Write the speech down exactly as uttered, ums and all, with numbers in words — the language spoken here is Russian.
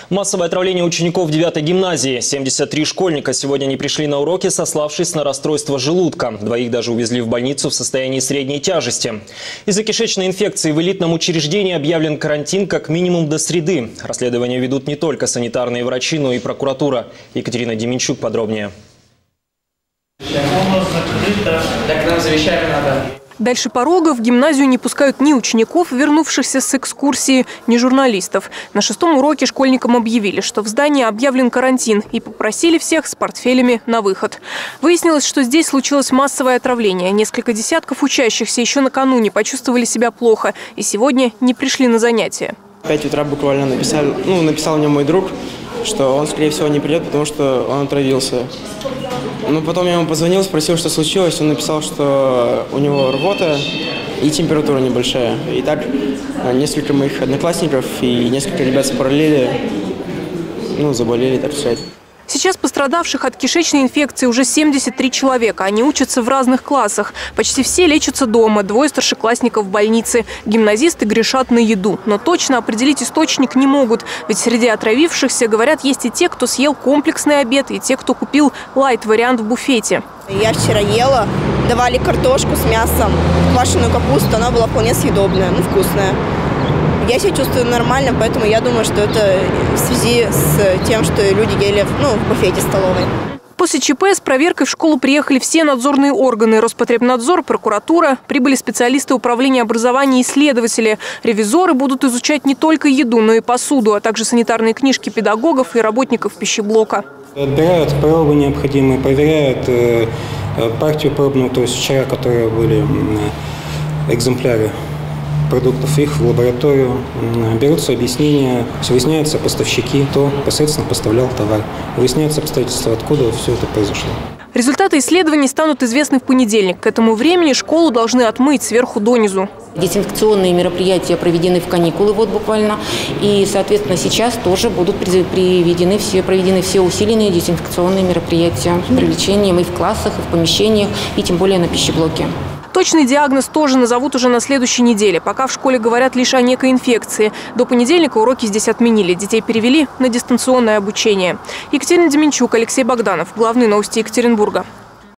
Массовое отравление учеников девятой гимназии. семьдесят три школьника сегодня не пришли на уроки, сославшись на расстройство желудка. Двоих даже увезли в больницу в состоянии средней тяжести. Из-за кишечной инфекции в элитном учреждении объявлен карантин как минимум до среды. Расследование ведут не только санитарные врачи, но и прокуратура. Екатерина Деменчук подробнее. Так нам завещали надо. Дальше порога в гимназию не пускают ни учеников, вернувшихся с экскурсии, ни журналистов. На шестом уроке школьникам объявили, что в здании объявлен карантин, и попросили всех с портфелями на выход. Выяснилось, что здесь случилось массовое отравление. Несколько десятков учащихся еще накануне почувствовали себя плохо и сегодня не пришли на занятия. В пять утра буквально написали, ну, написал мне мой друг, что он, скорее всего, не придет, потому что он отравился. Но потом я ему позвонил, спросил, что случилось. Он написал, что у него рвота и температура небольшая. И так несколько моих одноклассников и несколько ребят с параллели, ну, заболели, так сказать. Сейчас пострадавших от кишечной инфекции уже семьдесят три человека. Они учатся в разных классах. Почти все лечатся дома, двое старшеклассников в больнице. Гимназисты грешат на еду. Но точно определить источник не могут. Ведь среди отравившихся, говорят, есть и те, кто съел комплексный обед, и те, кто купил лайт-вариант в буфете. Я вчера ела, давали картошку с мясом, квашеную капусту, она была вполне съедобная, ну, вкусная. Я себя чувствую нормально, поэтому я думаю, что это в связи с тем, что люди ели, ну, в буфете столовой. После ЧП с проверкой в школу приехали все надзорные органы. Роспотребнадзор, прокуратура. Прибыли специалисты управления образования и исследователи. Ревизоры будут изучать не только еду, но и посуду, а также санитарные книжки педагогов и работников пищеблока. Отбирают пробы необходимые, проверяют э, партию пробную, то есть вчера, которые были э, экземпляры продуктов, их в лабораторию, берутся объяснения, выясняются поставщики, кто непосредственно поставлял товар, выясняются обстоятельства, откуда все это произошло. Результаты исследований станут известны в понедельник. К этому времени школу должны отмыть сверху донизу. Дезинфекционные мероприятия проведены в каникулы вот буквально, и, соответственно, сейчас тоже будут приведены все, проведены все усиленные дезинфекционные мероприятия с привлечением и в классах, и в помещениях, и тем более на пищеблоке. Точный диагноз тоже назовут уже на следующей неделе. Пока в школе говорят лишь о некой инфекции. До понедельника уроки здесь отменили. Детей перевели на дистанционное обучение. Екатерина Деменчук, Алексей Богданов. Главные новости Екатеринбурга.